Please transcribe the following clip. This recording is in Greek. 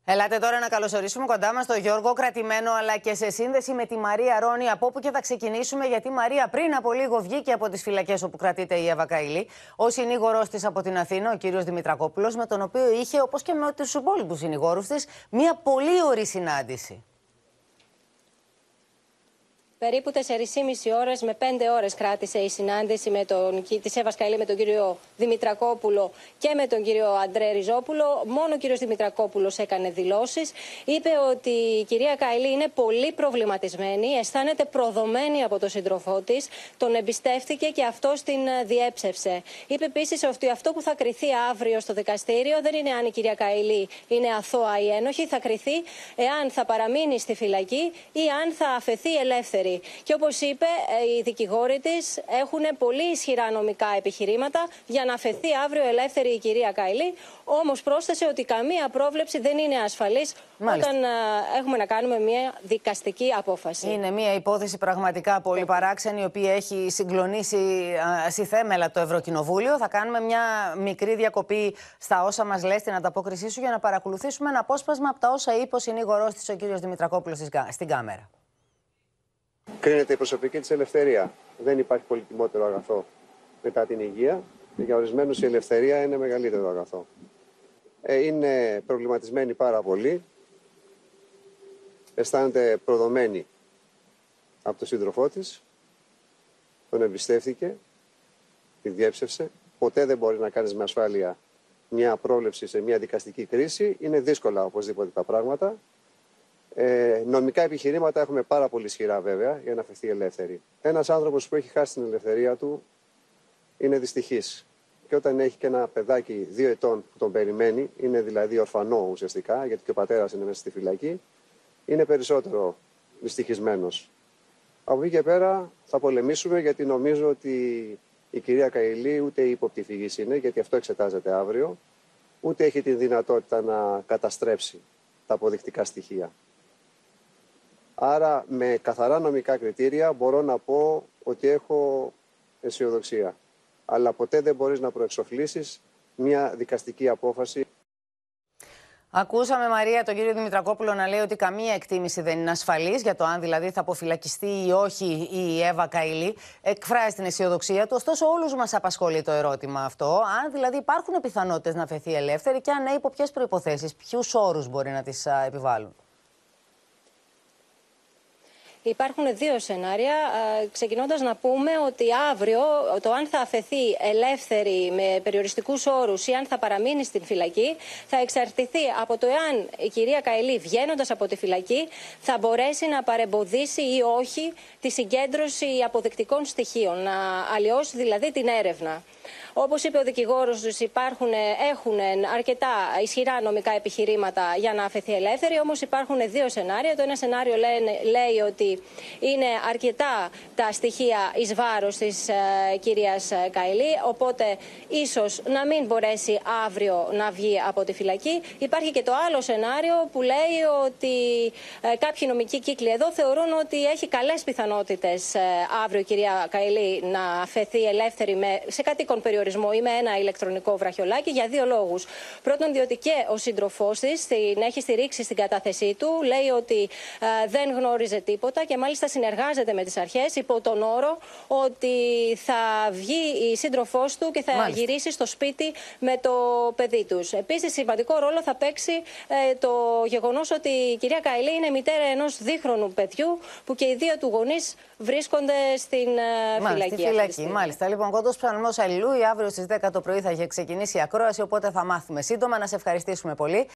Ελάτε τώρα να καλωσορίσουμε κοντά μας τον Γιώργο, κρατημένο αλλά και σε σύνδεση με τη Μαρία Ρώνη. Από όπου και θα ξεκινήσουμε, γιατί η Μαρία πριν από λίγο βγήκε από τις φυλακές όπου κρατείται η Εύα Καηλή. Ο συνήγορός της από την Αθήνα, ο κύριος Δημητρακόπουλος, με τον οποίο είχε, όπως και με τους υπόλοιπους συνηγόρους της, μια πολύ ωραία συνάντηση. Περίπου 4,5 ώρες με 5 ώρες κράτησε η συνάντηση της Εύας Καηλή με τον κύριο Δημητρακόπουλο και με τον κύριο Αντρέ Ριζόπουλο. Μόνο ο κύριος Δημητρακόπουλος έκανε δηλώσεις. Είπε ότι η κυρία Καηλή είναι πολύ προβληματισμένη, αισθάνεται προδομένη από τον σύντροφό της, τον εμπιστεύτηκε και αυτός την διέψευσε. Είπε επίσης ότι αυτό που θα κριθεί αύριο στο δικαστήριο δεν είναι αν η κυρία Καηλή είναι αθώα ή ένοχη, θα κριθεί εάν θα παραμείνει στη φυλακή ή αν θα αφαιθεί ελεύθερη. Και όπως είπε, οι δικηγόροι της έχουν πολύ ισχυρά νομικά επιχειρήματα για να αφαιθεί αύριο ελεύθερη η κυρία Καηλή. Όμως πρόσθεσε ότι καμία πρόβλεψη δεν είναι ασφαλής όταν έχουμε να κάνουμε μια δικαστική απόφαση. Είναι μια υπόθεση πραγματικά πολύ παράξενη, η οποία έχει συγκλονίσει στη θέμελα το Ευρωκοινοβούλιο. Θα κάνουμε μια μικρή διακοπή στα όσα μας λέει στην ανταπόκρισή σου για να παρακολουθήσουμε ένα απόσπασμα από τα όσα είπε ο συνήγορός της, ο κύριος Δημητρακόπουλος, στην κάμερα. Κρίνεται η προσωπική της ελευθερία. Δεν υπάρχει πολυτιμότερο αγαθό μετά την υγεία. Για ορισμένους η ελευθερία είναι μεγαλύτερο αγαθό. Είναι προβληματισμένη πάρα πολύ. Αισθάνεται προδομένη από τον σύντροφό της. Τον εμπιστεύτηκε. Τη διέψευσε. Ποτέ δεν μπορεί να κάνεις με ασφάλεια μια πρόβλεψη σε μια δικαστική κρίση. Είναι δύσκολα οπωσδήποτε τα πράγματα. Νομικά επιχειρήματα έχουμε πάρα πολύ ισχυρά βέβαια για να αφαιθεί ελεύθερη. Ένας άνθρωπος που έχει χάσει την ελευθερία του είναι δυστυχής. Και όταν έχει και ένα παιδάκι 2 ετών που τον περιμένει, είναι δηλαδή ορφανό ουσιαστικά, γιατί και ο πατέρας είναι μέσα στη φυλακή, είναι περισσότερο δυστυχισμένος. Από εκεί και πέρα θα πολεμήσουμε, γιατί νομίζω ότι η κυρία Καηλή ούτε ύποπτη φυγής είναι, γιατί αυτό εξετάζεται αύριο, ούτε έχει τη δυνατότητα να καταστρέψει τα αποδεικτικά στοιχεία. Άρα με καθαρά νομικά κριτήρια μπορώ να πω ότι έχω αισιοδοξία. Αλλά ποτέ δεν μπορείς να προεξοφλήσεις μια δικαστική απόφαση. Ακούσαμε, Μαρία, τον κύριο Δημητρακόπουλο να λέει ότι καμία εκτίμηση δεν είναι ασφαλής για το αν δηλαδή θα αποφυλακιστεί ή όχι η Εύα Καηλή. Εκφράζει την αισιοδοξία του. Ωστόσο, όλους μας απασχολεί το ερώτημα αυτό. Αν δηλαδή υπάρχουν πιθανότητες να αφαιθεί ελεύθερη και αν ναι, υπό ποιες προϋποθέσεις, ποιους όρους μπορεί να τις επιβάλλουν. Υπάρχουν 2 σενάρια, ξεκινώντας να πούμε ότι αύριο το αν θα αφαιθεί ελεύθερη με περιοριστικούς όρους ή αν θα παραμείνει στην φυλακή θα εξαρτηθεί από το εάν η κυρία Καηλή, βγαίνοντας από τη φυλακή, θα μπορέσει να παρεμποδίσει ή όχι τη συγκέντρωση αποδεικτικών στοιχείων, να αλλοιώσει δηλαδή την έρευνα. Όπως είπε ο δικηγόρος τους, έχουν αρκετά ισχυρά νομικά επιχειρήματα για να αφαιθεί ελεύθερη, όμως υπάρχουν 2 σενάρια. Το ένα σενάριο λέει ότι είναι αρκετά τα στοιχεία εις βάρος της κυρίας Καηλή, οπότε ίσως να μην μπορέσει αύριο να βγει από τη φυλακή. Υπάρχει και το άλλο σενάριο που λέει ότι κάποιοι νομικοί κύκλοι εδώ θεωρούν ότι έχει καλές πιθανότητες αύριο η κυρία Καηλή να αφαιθεί ελεύθερη σε κατοίκον περιορισμό ή με ένα ηλεκτρονικό βραχιολάκι για 2 λόγους. Πρώτον, διότι και ο σύντροφός της την έχει στηρίξει στην κατάθεσή του, λέει ότι δεν γνώριζε τίποτα και μάλιστα συνεργάζεται με τις αρχές υπό τον όρο ότι θα βγει η σύντροφός του και θα γυρίσει στο σπίτι με το παιδί τους. Επίσης, σημαντικό ρόλο θα παίξει το γεγονός ότι η κυρία Καηλή είναι μητέρα ενός δίχρονου παιδιού που και οι 2 του γονείς βρίσκονται στην φυλακή. Μάλιστα. Λοιπόν, κοντός ψαλμός αλληλούια. Αύριο στις 10 το πρωί θα έχει ξεκινήσει η ακρόαση, οπότε θα μάθουμε σύντομα. Να σε ευχαριστήσουμε πολύ.